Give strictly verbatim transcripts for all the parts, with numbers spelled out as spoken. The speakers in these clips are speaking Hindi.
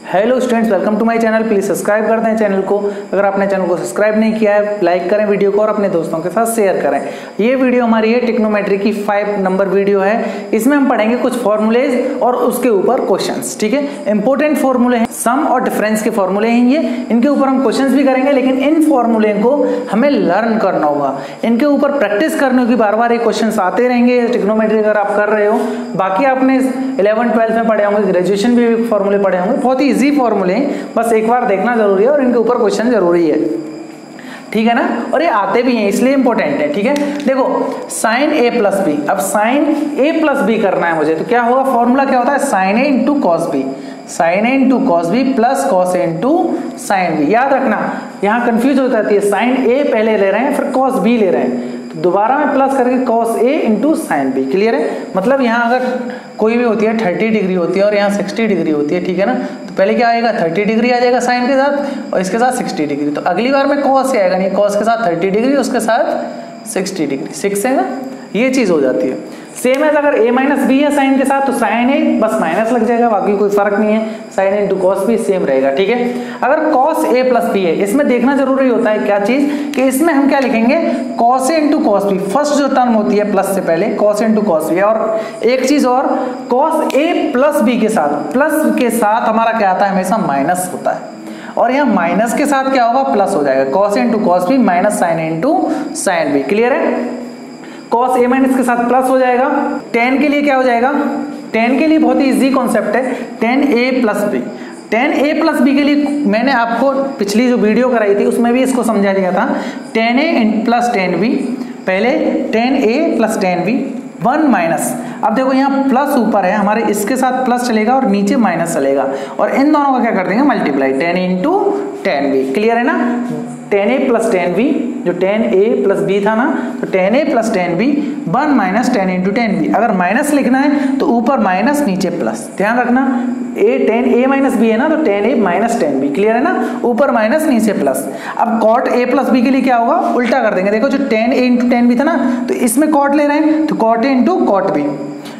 Hello students, welcome to my channel. Please subscribe कर दें चैनल को। अगर आपने चैनल को सब्सक्राइब नहीं किया है, लाइक करें वीडियो को और अपने दोस्तों के साथ शेयर करें। ये वीडियो हमारी है ट्रिग्नोमेट्री की फाइव नंबर वीडियो है। इसमें हम पढ़ेंगे कुछ फॉर्मूलेज और उसके ऊपर क्वेश्चंस। ठीक है, इंपॉर्टेंट फॉर्मूले हैं, सम और डिफरेंस के फॉर्मूले हैं ये। इनके ऊपर हम क्वेश्चंस भी करेंगे, लेकिन इन फॉर्मूले को हमें लर्न करना होगा। इनके ऊपर प्रैक्टिस करने की बार बार ये क्वेश्चंस आते रहेंगे। ट्रिग्नोमेट्री अगर आप कर रहे हो, बाकी आपने इलेवन ट्वेल्थ में पढ़े होंगे, ग्रेजुएशन भी फॉर्मूले पढ़े होंगे। बहुत ही इजी फॉर्मूले हैं, बस एक बार देखना जरूरी है और इनके ऊपर क्वेश्चन जरूरी है। ठीक है ना, और ये आते भी हैं इसलिए इंपॉर्टेंट है। ठीक है, देखो साइन ए प्लस बी, अब साइन ए प्लस बी करना है मुझे, तो क्या होगा? फॉर्मूला क्या होता है? Sine A into cos B, sine A into cos B plus cos A into sine B. याद रखना, यहाँ कंफ्यूज हो जाती है, साइन ए पहले ले रहे हैं फिर कॉस बी ले रहे हैं, तो दोबारा में प्लस करके cos A into sine B. Clear है? मतलब यहाँ अगर कोई भी होती है थर्टी डिग्री होती है और यहाँ सिक्सटी डिग्री होती है, ठीक है ना, तो पहले क्या आएगा? थर्टी डिग्री आ जाएगा साइन के साथ और इसके साथ सिक्सटी डिग्री। तो अगली बार में कॉस से आएगा, नहीं कॉस के साथ थर्टी डिग्री उसके साथ सिक्सटी डिग्री, सिक्स है ना, ये चीज हो जाती है। सेम है अगर a माइनस बी है साइन के साथ, तो साइन ए बस माइनस लग जाएगा, बाकी कोई फर्क नहीं है। Sine A into cos B same रहेगा। ठीक है, अगर कॉस ए प्लस बी है, इसमें देखना जरूरी होता है क्या चीज, कि इसमें हम क्या लिखेंगे? Cos A into cos B, first जो टर्म होती है प्लस से पहले cos A into cos B. और एक चीज और, कॉस ए प्लस बी के साथ, प्लस के साथ हमारा क्या आता है? हमेशा माइनस होता है, और यहाँ माइनस के साथ क्या होगा? प्लस हो जाएगा। Cos A into cos B minus sine A into sine B. Clear है? कॉस ए माइनस के साथ प्लस हो जाएगा। टेन के लिए क्या हो जाएगा? टेन के लिए बहुत ही इजी कॉन्सेप्ट है, ten A plus B. Tan A plus B के लिए मैंने आपको पिछली जो वीडियो कराई थी उसमें भी इसको समझा दिया था। Tan A plus ten B, पहले tan A plus ten B, one minus, अब देखो यहाँ प्लस ऊपर है हमारे, इसके साथ प्लस चलेगा और नीचे माइनस चलेगा, और इन दोनों का क्या कर देंगे? Multiply, tan into ten B. Clear है ना? Tan A plus ten B, जो टेन ए प्लस बी था ना, तो tan A plus ten B, one minus tan into ten B. अगर माइनस लिखना है तो ऊपर माइनस नीचे प्लस, ध्यान रखना। A ten A minus B है ना, तो tan A minus tan B. Clear है ना? ऊपर माइनस नीचे प्लस। अब कॉट ए प्लस बी के लिए क्या होगा? उल्टा कर देंगे। देखो जो tan A into ten B था ना, तो इसमें कॉट ले रहे हैं, तो cot A into cot B,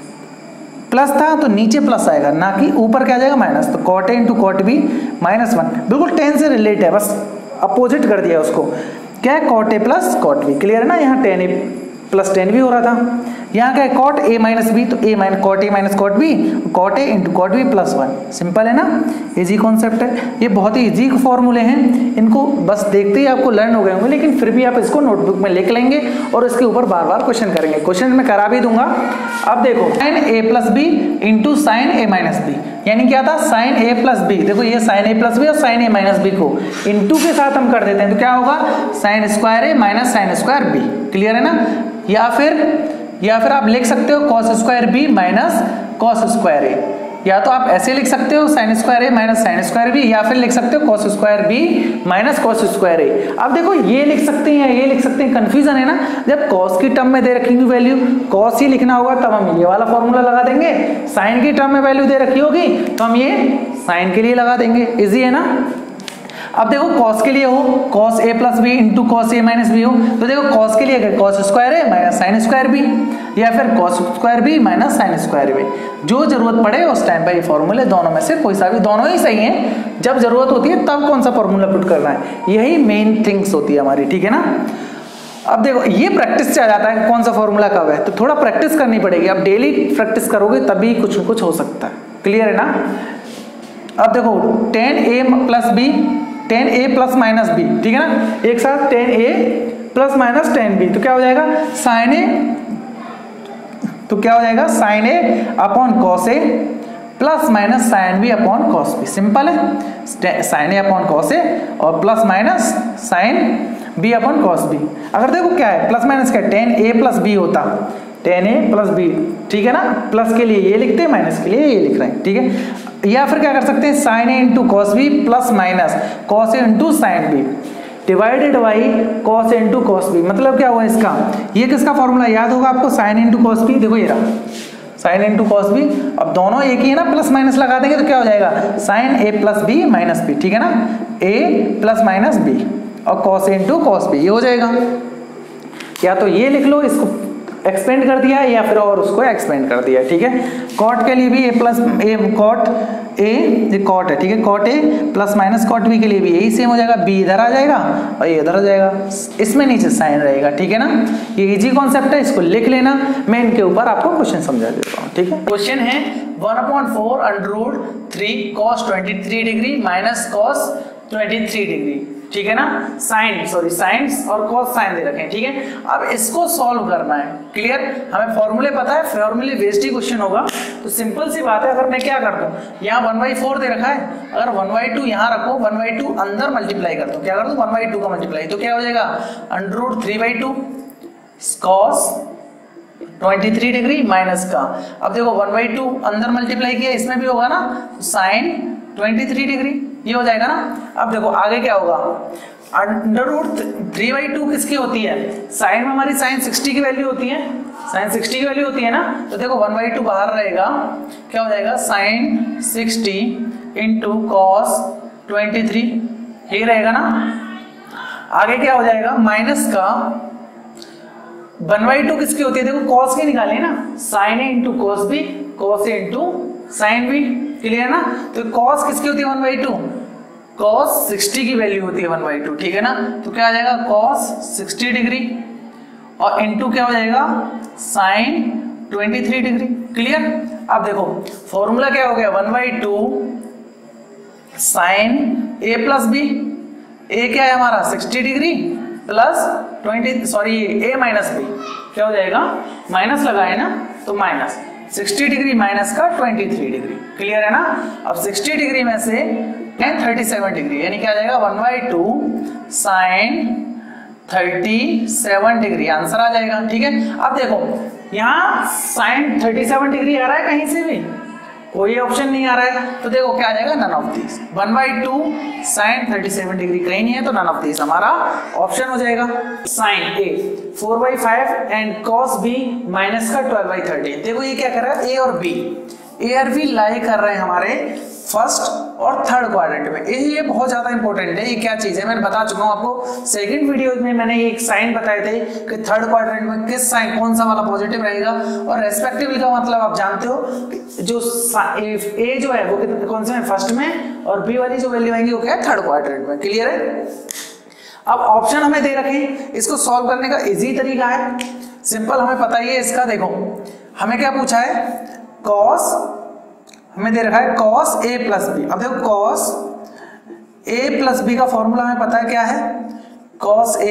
plus था तो नीचे प्लस आएगा, ना कि ऊपर क्या जाएगा? माइनस। तो cot A into cot B minus one, बिल्कुल टेन से रिलेट है, बस अपोजिट कर दिया उसको। क्या है? Cot A plus cot B. Clear है ना? यहाँ tan A plus ten B हो रहा था, यहाँ क्या है? कॉट ए माइनस बी, तो A minus cot A minus cot B, cot A into cot B plus one. Simple है ना? इजी कॉन्सेप्ट है, ये बहुत ही इजी फॉर्मूले हैं। इनको बस देखते ही आपको लर्न हो गए होंगे, लेकिन फिर भी आप इसको नोटबुक में लिख लेंगे और इसके ऊपर बार बार क्वेश्चन करेंगे। क्वेश्चन में करा भी दूंगा। अब देखो sine A plus B into sine A minus B, यानी क्या था? Sine A plus B. देखो ये साइन ए प्लस बी और साइन ए माइनस बी को इंटू के साथ हम कर देते हैं, तो क्या होगा? Sine square A minus sine square B. Clear है ना? या फिर या फिर आप लिख सकते हो cos square B minus cos square A, या तो आप ऐसे लिख सकते हो sine square A minus sine square B, या फिर लिख सकते हो cos square B minus cos square A. अब देखो ये लिख सकते हैं, ये लिख सकते हैं, कंफ्यूजन है ना? जब कॉस की टर्म में दे रखी हुई वैल्यू कॉस ही लिखना होगा, तब हम ये वाला फॉर्मूला लगा देंगे। साइन की टर्म में वैल्यू दे रखी होगी तो हम ये साइन के लिए लगा देंगे। इजी है ना? अब देखो कॉस के लिए हो, cos A plus B into cos A minus B हो, तो देखो कॉस के लिए cos square A minus sine square B, या फिर cos square B minus sine square B. जो जरूरत पड़े उस टाइम पर ये फॉर्मूले दोनों में से कोई सा भी, दोनों ही सही है। जब जरूरत होती है तब कौन सा फॉर्मूला पुट करना है, यही मेन थिंग्स होती है हमारी। ठीक है ना? अब देखो ये प्रैक्टिस से आ जाता है कौन सा फॉर्मूला कब है, तो थोड़ा प्रैक्टिस करनी पड़ेगी। अब डेली प्रैक्टिस करोगे तभी कुछ कुछ हो सकता है। क्लियर है ना? अब देखो tan A plus B, tan A plus minus B, ठीक है ना, एक साथ tan A plus minus tan B, तो क्या हो जाएगा? साइन ए, तो क्या हो जाएगा? Sine A upon cos A plus minus sine B upon cos B. Simple है, sine A upon cos A और plus minus sine B upon cos B. अगर देखो क्या है, प्लस माइनस क्या है? टेन ए प्लस बी होता, टेन ए प्लस बी, ठीक है ना? प्लस के लिए ये लिखते हैं, माइनस के लिए ये लिख रहे हैं। ठीक है, या फिर क्या कर सकते हैं? Sine A into cos B plus minus cos A into sine B divided by cos A into cos B. मतलब क्या हुआ इसका? ये किसका फॉर्मूला याद होगा आपको? Sine into cos B. देखो ये रहा साइन इंटू कॉस बी। अब दोनों एक ही है ना, प्लस माइनस लगा देंगे तो क्या हो जाएगा? Sine A plus B minus B. ठीक है ना? ए प्लस माइनस बी और cos A into cos B, ये हो जाएगा। या तो ये लिख लो, इसको एक्सपेंड कर दिया या फिर और उसको एक्सपेंड कर दिया, ठीक है। कॉट के लिए भी ए प्लस ए कॉट ए ये कॉट है, ठीक है, cot A plus minus cot B के लिए भी यही सेम हो जाएगा, बी इधर आ जाएगा और ये इधर आ जाएगा, इसमें नीचे साइन रहेगा, ठीक है ना। ये इजी कॉन्सेप्ट है, इसको लिख लेना, मैं इनके ऊपर आपको क्वेश्चन समझा देता हूँ, ठीक है। क्वेश्चन है one upon four under root three cos twenty three degree minus cos twenty three degree, ठीक है ना। साइन सॉरी साइंस और कॉस साइन दे रखे हैं, ठीक है। अब इसको सॉल्व करना है, क्लियर। हमें फॉर्मूले पता है, फॉर्मूले बेस्ड ही क्वेश्चन होगा, तो सिंपल सी बात है। अगर मैं क्या करता हूँ, यहाँ वन बाई फोर दे रखा है, अगर वन बाई टू यहाँ रखो, वन बाई टू अंदर मल्टीप्लाई कर दो, क्या कर दो वन बाई टू का मल्टीप्लाई, तो क्या हो जाएगा under root three by two cos twenty three degree minus का, अब देखो वन बाई टू अंदर मल्टीप्लाई किया, इसमें भी होगा ना, साइन ट्वेंटी थ्री डिग्री, ये हो जाएगा ना। अब देखो आगे क्या होगा, under root three by two किसकी होती है, साइन में हमारी साइन सिक्सटी की वैल्यू होती है, साइन सिक्सटी की वैल्यू होती है ना, तो देखो वन बाई टू बाहर रहेगा, क्या हो जाएगा sine sixty into cos twenty three, ये रहेगा ना। आगे क्या हो जाएगा माइनस का वन बाई टू किसकी होती है, देखो कॉस की निकाले ना, sine A into cos B, cos A into sine B, clear ना। तो कॉस किसकी होती है one by two, cos sixty की वैल्यू होती है वन बाई टू, ठीक है ना। तो क्या आ जाएगा कॉस सिक्सटी डिग्री और इंटू क्या हो जाएगा sine twenty three degree, clear. अब देखो फॉर्मूला क्या हो गया, one by two sine A plus B, A क्या है हमारा sixty degree plus twenty sorry A minus B, क्या हो जाएगा माइनस लगाए ना, तो माइनस सिक्सटी डिग्री माइनस का ट्वेंटी थ्री डिग्री, क्लियर है ना। अब सिक्सटी डिग्री में से थर्टी सेवन डिग्री, यानी क्या आ जाएगा one by two sine thirty seven degree, answer आ जाएगा, ठीक है। अब देखो यहाँ साइन थर्टी सेवन डिग्री आ रहा है, कहीं से भी कोई ऑप्शन नहीं आ रहा है, तो देखो क्या आ जाएगा none of these, one by two sine thirty seven degree कहीं नहीं है, तो नन ऑफ दीज हमारा ऑप्शन हो जाएगा। Sine A four by five and cos B minus का ट्वेल्व बाई थर्टी, देखो ये क्या कर रहा है, ए और बी, ए और बी लाई कर रहे हैं हमारे फर्स्ट और थर्ड क्वाड्रेंट में, ये ये बहुत ज्यादा इंपॉर्टेंट है। ये क्या चीज है मैंने बता चुका हूँ आपको, सेकंड वीडियो में मैंने ये एक साइन बताए थे कि थर्ड क्वाड्रेंट में किस साइन कौन सा वाला पॉजिटिव रहेगा, और रेस्पेक्टिवली का मतलब आप जानते हो जो ए जो है वो कौन से में फर्स्ट में, और बी वाली जो वैल्यू आएंगी वो क्या है थर्ड क्वाड्रेंट में, क्लियर है। अब ऑप्शन हमें दे रखे, इसको सॉल्व करने का इजी तरीका है, सिंपल हमें पता ही है इसका। देखो हमें क्या पूछा है, कॉस हमें दे रखा है कॉस ए प्लस बी, अब देखो कॉस ए प्लस बी का फॉर्मूला हमें पता है क्या है, cos A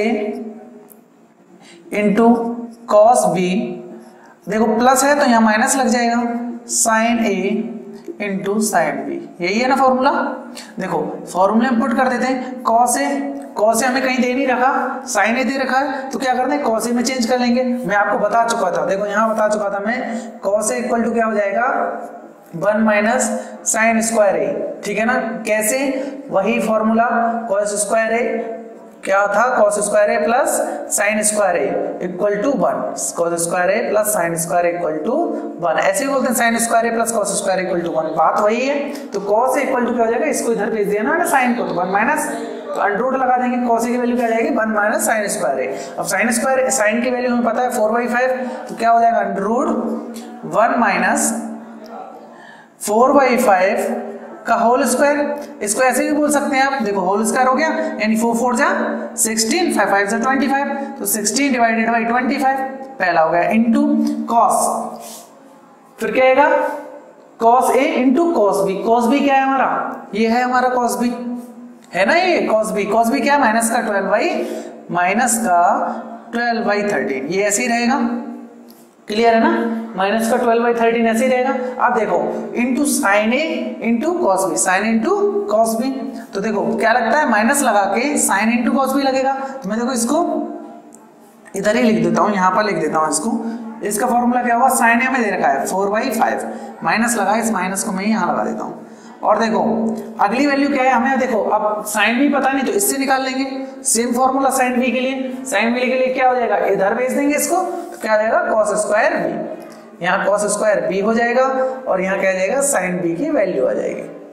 into cos B, देखो प्लस है तो यहाँ माइनस लग जाएगा, sine A into sine B, यही है ना फॉर्मूला। देखो फॉर्मूले में पुट कर देते हैं, कॉस ए कॉस ए हमें कहीं दे नहीं रखा, साइन ए दे रखा है, तो क्या करते हैं कॉस ए में चेंज कर लेंगे, मैं आपको बता चुका था, देखो यहाँ बता चुका था मैं, कॉस ए इक्वल टू क्या हो जाएगा one minus sine square A, ठीक है ना। कैसे, वही फॉर्मूला कॉस स्क्वायर ए क्या था, cos square A plus sine square A equal to one, cos square A plus sine square equal to one, ऐसे ही बोलते हैं sine square A plus cos square equal to one, बात वही है। तो कॉस इक्वल टू क्या हो जाएगा, इसको इधर भेज दिया ना साइन को, तो वन माइनस तो अंडर रूट लगा देंगे, कॉस की वैल्यू क्या आ जाएगी one minus sine square A. अब साइन स्क्वायर साइन की वैल्यू हमें पता है फोर बाई फाइव, तो क्या हो जाएगा under root one minus four by five का होल स्क्वायर, इसको ऐसे भी बोल सकते हैं आप, देखो होल स्क्वायर हो गया, यानी फोर फोर जा सिक्सटीन, फाइव फाइव जा ट्वेंटी फाइव, तो sixteen divided by twenty five पहला हो गया, इनटू कॉस, फिर क्या आएगा cos A into cos B, cos B क्या है हमारा, ये है हमारा कॉस बी है ना, ये कॉस बी, कॉस बी क्या है माइनस का ट्वेल्व बाई माइनस का ट्वेल्व बाई थर्टीन, ये ऐसे ही रहेगा, क्लियर है ना, माइनस का ट्वेल्व बाई थर्टीन ऐसे ही रहेगा। अब देखो into sine A into cos B, sine into cos B, तो देखो क्या लगता है माइनस लगा के साइन इंटू कॉस बी लगेगा, तो मैं देखो इसको इधर ही लिख देता हूँ, यहाँ पर लिख देता हूँ इसको, इसका फॉर्मूला क्या हुआ, साइन ए में दे रखा है फोर बाई फाइव, माइनस लगा, इस माइनस को मैं यहाँ लगा देता हूँ, और देखो अगली वैल्यू क्या है हमें, देखो अब साइन बी पता नहीं तो इससे निकाल लेंगे, सेम फॉर्मूला साइन बी के लिए, साइन बी के लिए क्या हो जाएगा, इधर भेज देंगे इसको, तो क्या आ जाएगा कॉस स्क्वायर बी, यहाँ कॉस स्क्वायर बी हो जाएगा, और यहाँ क्या आ जाएगा साइन बी की वैल्यू आ जाएगी,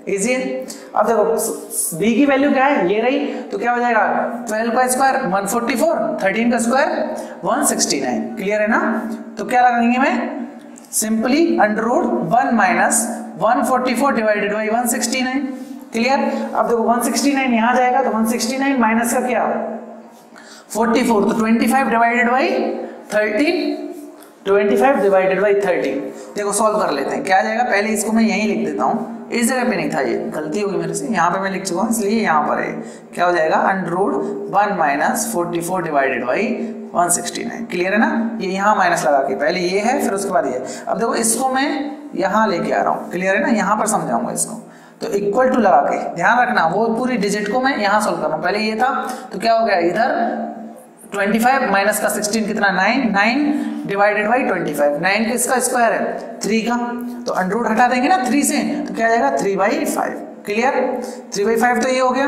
इजी है। अब देखो b की वैल्यू क्या है, ये रही, तो क्या हो जाएगा ट्वेल्व का square one forty four, thirteen का square one sixty nine. Clear है ना? तो क्या लगाएंगे मैं simply under root one minus one forty four divided by one sixty nine. Clear? अब देखो वन सिक्सटी नाइन यहां जाएगा तो वन सिक्सटी नाइन माइनस का क्या फोर्टी फोर, तो twenty five divided by thirteen, twenty five divided by thirteen. देखो सॉल्व कर लेते हैं, क्या आ जाएगा, पहले इसको मैं यहीं लिख देता हूँ, इस जगह पे नहीं था, ये गलती होगी मेरे से, यहाँ पे मैं लिख चुका हूँ इसलिए यहाँ पर है। क्या हो जाएगा under root one minus forty four divided by one sixty nine. Clear है ना? ये यहाँ माइनस लगा के, पहले ये है फिर उसके बाद ये। अब देखो इसको मैं यहाँ लेके आ रहा हूँ, क्लियर है ना? यहाँ पर समझाऊंगा इसको, तो इक्वल टू लगा के ध्यान रखना, वो पूरी डिजिट को मैं यहाँ सोल्व कर रहा हूँ। पहले ये था तो क्या हो गया, इधर ट्वेंटी फाइव माइनस का सिक्सटीन कितना nine, nine divided by twenty five, nine किसका स्क्वायर है थ्री का, तो अंडर रूट हटा देंगे ना थ्री से, तो क्या आ जाएगा three by five. Clear? Three by five तो ये हो गया,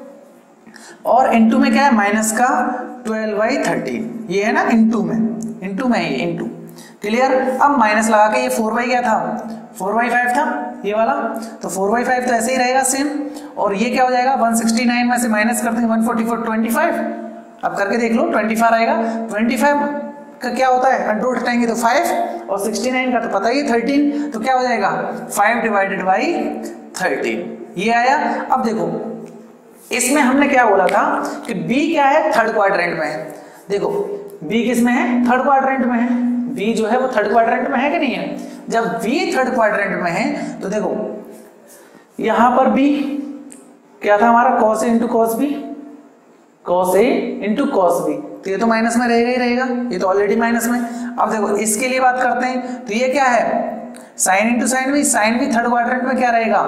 और इनटू में क्या है माइनस का ट्वेल्व बाई थर्टीन, ये है ना इनटू में, इनटू में ये इनटू। क्लियर? अब माइनस लगा के ये फोर बाई क्या था, फोर बाई फाइव था ये वाला, तो फोर बाई फाइव तो ऐसे ही रहेगा सेम, और ये क्या हो जाएगा वन सिक्सटी नाइन में से माइनस कर देंगे one forty four, twenty five. अब करके देख लो, ट्वेंटी फाइव आएगा, ट्वेंटी फाइव का क्या होता है अंडर रूट हटाएंगे तो फाइव, और सिक्सटी नाइन का तो पता ही है थर्टीन, तो क्या हो जाएगा फाइव डिवाइडेड बाई थर्टीन, ये आया। अब देखो इसमें हमने क्या बोला था कि b क्या है थर्ड क्वाड्रेंट में है। देखो b किस में है, थर्ड क्वाड्रेंट में है, b जो है वो थर्ड क्वाड्रेंट में है कि नहीं है? जब b थर्ड क्वाड्रेंट में है तो देखो यहां पर b क्या था हमारा cos a into cos B, cos a into cos B, तो ये तो माइनस में रहेगा ही रहेगा, ये तो ऑलरेडी माइनस में। अब देखो इसके लिए बात करते हैं, तो ये क्या है sine into sine B, sine भी थर्ड क्वाड्रेंट में क्या रहेगा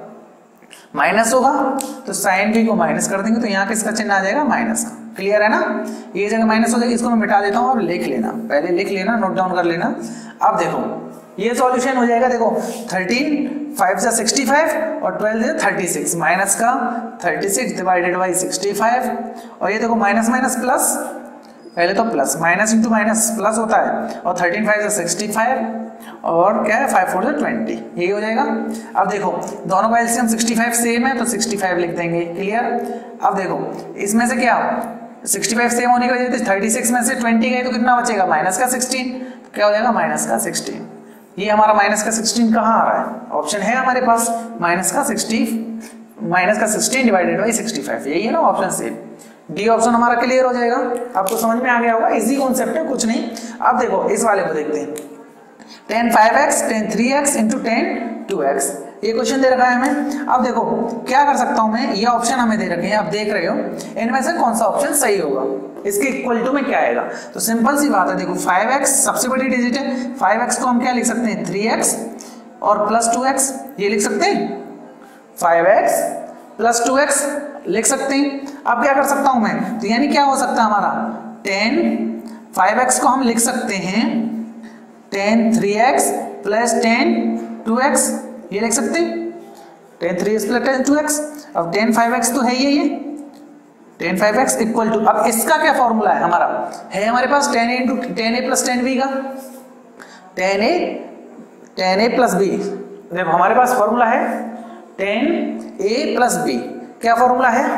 माइनस होगा, तो साइन बी को माइनस कर देंगे तो यहाँ किसका चिन्ह आ जाएगा माइनस का। क्लियर है ना? ये जगह माइनस हो जाएगी, इसको मैं मिटा देता हूँ, अब लिख लेना, पहले लिख लेना, नोट डाउन कर लेना। अब देखो ये सॉल्यूशन हो जाएगा, देखो थर्टीन फाइव से सिक्सटी फाइव और ट्वेल्व से थर्टी सिक्स, माइनस का thirty six divided by sixty five, और ये देखो माइनस माइनस प्लस, पहले तो plus minus into minus plus होता है, और थर्टीन फाइव से सिक्सटी फाइव और क्या है फाइव फोर से ट्वेंटी, यही हो जाएगा। अब देखो दोनों का एलसीएम सिक्सटी फाइव सेम है तो सिक्सटी फाइव लिख देंगे। क्लियर? अब देखो इसमें से क्या सिक्सटी फाइव सेम होने की वजह से थर्टी सिक्स में से ट्वेंटी गए तो कितना बचेगा माइनस का सिक्सटीन, तो क्या हो जाएगा माइनस का सिक्सटीन। ये हमारा माइनस का सिक्सटीन कहाँ आ रहा है, ऑप्शन है हमारे पास माइनस का सिक्सटी, माइनस का sixteen divided by sixty five, यही है ना ऑप्शन सी, डी ऑप्शन हमारा क्लियर हो जाएगा। आपको समझ में आ गया होगा, इजी कॉन्सेप्ट है कुछ नहीं। अब देखो इस वाले को देखते हैं, ten five X, ten three X into ten two X, ये क्वेश्चन दे रखा है हमें। अब देखो क्या कर सकता हूं मैं, ये ऑप्शन हमें दे रखे हैं, आप देख रहे हो इनमें से कौन सा ऑप्शन सही होगा, इसके इक्वल टू में क्या आएगा। तो सिंपल सी बात है, देखो फाइव एक्स सबसे बड़ी डिजिट है, फाइव एक्स को हम क्या लिख सकते हैं थ्री एक्स और प्लस टू एक्स, ये लिख सकते हैं five X plus two X लिख सकते हैं। अब क्या कर सकता हूं मैं, तो यानी क्या हो सकता है हमारा टेन फाइव एक्स को हम लिख सकते हैं ten three X plus ten two X, ये लिख सकते हैं ten three X plus ten two X. अब टेन फाइव एक्स तो है ही ये, ten five X equal to, अब इसका क्या फॉर्मूला है हमारा, है हमारे पास ten A into ten A plus ten B का, ten A ten A plus B, देखो हमारे पास फॉर्मूला है टेन ए प्लस बी, क्या फॉर्मूला है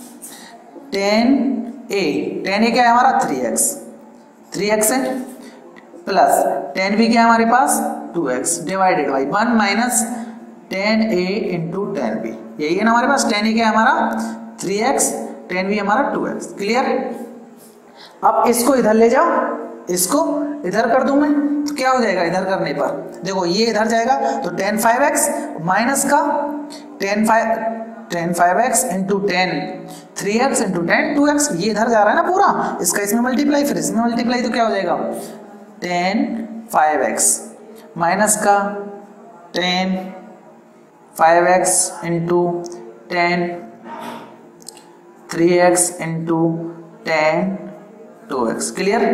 टेन ए, टेन ए क्या है हमारा थ्री एक्स, थ्री एक्स है प्लस टेन बी क्या है हमारे पास two X divided by one minus ten A into ten B, यही है ना हमारे पास। टेन ए क्या है हमारा थ्री एक्स, टेन बी हमारा टू एक्स। क्लियर? अब इसको इधर ले जाओ, इसको इधर कर दूं मैं, तो क्या हो जाएगा इधर करने पर, देखो ये इधर जाएगा तो टेन फाइव एक्स माइनस का ten five ten five X into ten three X into ten two X, ये इधर जा रहा है ना पूरा, इसका इसमें मल्टीप्लाई फिर इसमें मल्टीप्लाई, तो क्या हो जाएगा टेन फाइव एक्स माइनस का ten five X into ten three X into ten two X. Clear?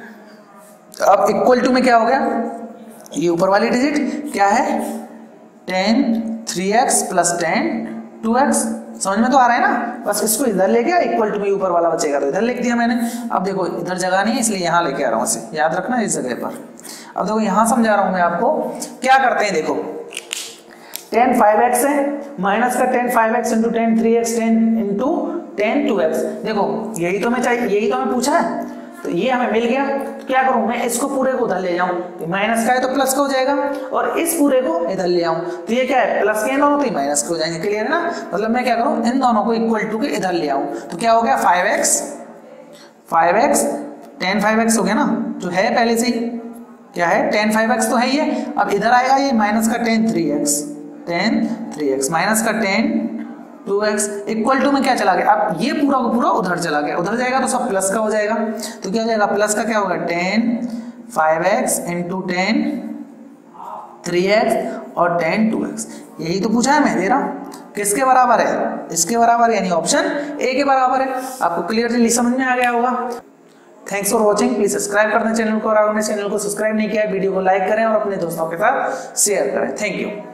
अब इक्वल टू में क्या हो गया, ये ऊपर वाली डिजिट क्या है ten three X plus ten two X, समझ में तो आ रहा है ना। बस इसको इधर ले गया, इक्वल टू में ऊपर वाला बचेगा तो इधर लिख दिया मैंने। अब देखो इधर जगह नहीं है इसलिए यहाँ लेके आ रहा हूँ, इसे याद रखना इस जगह पर। अब देखो यहाँ समझा रहा हूँ मैं आपको, क्या करते हैं देखो टेन फाइव एक्स है, माइनस का ten five X into ten three X, ten into ten two X. देखो यही तो मैं चाहिए, यही तो हमें पूछा है, तो ये हमें मिल गया। तो क्या करूं मैं, इसको पूरे को उधर ले जाऊं, तो माइनस का है तो प्लस का हो जाएगा, और इस पूरे को इधर ले आऊं तो ये क्या है, प्लस के दोनों तो माइनस के हो जाएंगे। क्लियर है ना? मतलब मैं क्या करूं, इन दोनों को इक्वल टू के इधर ले आऊं, तो क्या हो गया five X, five X ten five X हो गया ना, जो है पहले से ही क्या है टेन फाइव एक्स तो है ये। अब इधर आएगा ये माइनस का ten three X, ten three X minus का ten two X equal to में क्या चला गया, अब ये पूरा को पूरा उधर चला गया, उधर जाएगा तो सब प्लस का हो जाएगा। तो क्या हो जाएगा, प्लस का क्या होगा ten five X into ten three X और टेन टू एक्स। यही तो पूछा है मैं दे रहा हूं, किसके बराबर है, इसके बराबर, यानी ऑप्शन ए के बराबर है। आपको क्लियरली समझ में आ गया होगा। Thanks for watching. Please subscribe कर दें चैनल को, और अगर आपने चैनल को सब्सक्राइब नहीं किया है वीडियो को लाइक करें और अपने दोस्तों के साथ शेयर करें। Thank you.